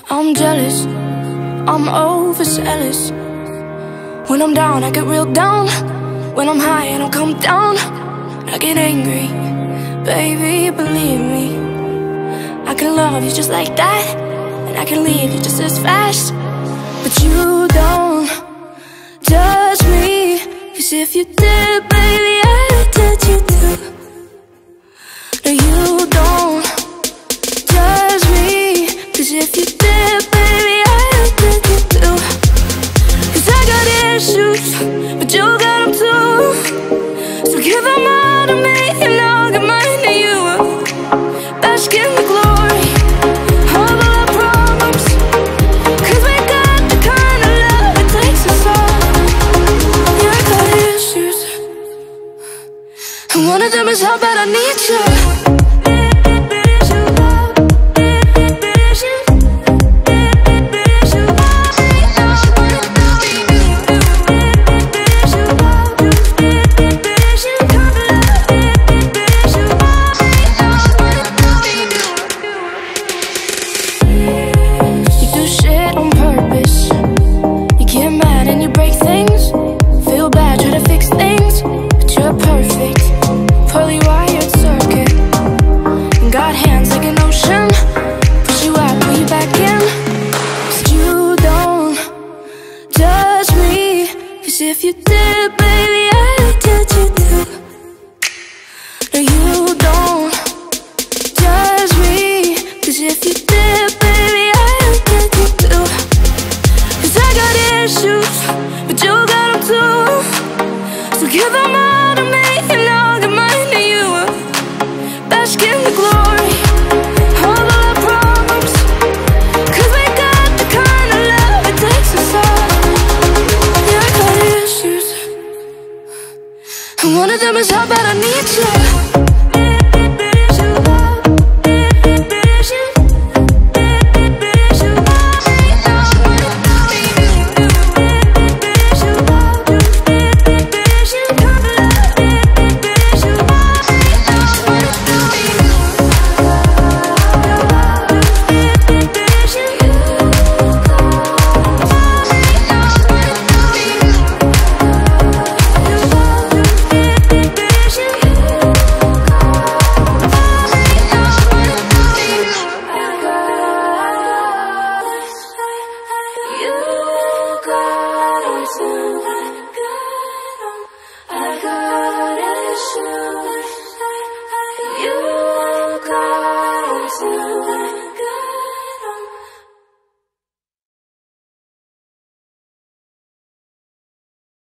I'm jealous, I'm overzealous. When I'm down, I get real down. When I'm high, I don't come down. I get angry, baby, believe me. I can love you just like that, and I can leave you just as fast. But you don't judge me, 'cause if you did, baby, I'd judge you too. No, you don't judge me, 'cause if you did, baby, I'd judge you too. 'Cause I got issues, but you got them too. So give them all to me, and I'll give mine to you. Bask in the glory of all our problems, 'cause we got the kind of love it takes us all. Yeah, I got issues, and one of them is how bad I need you.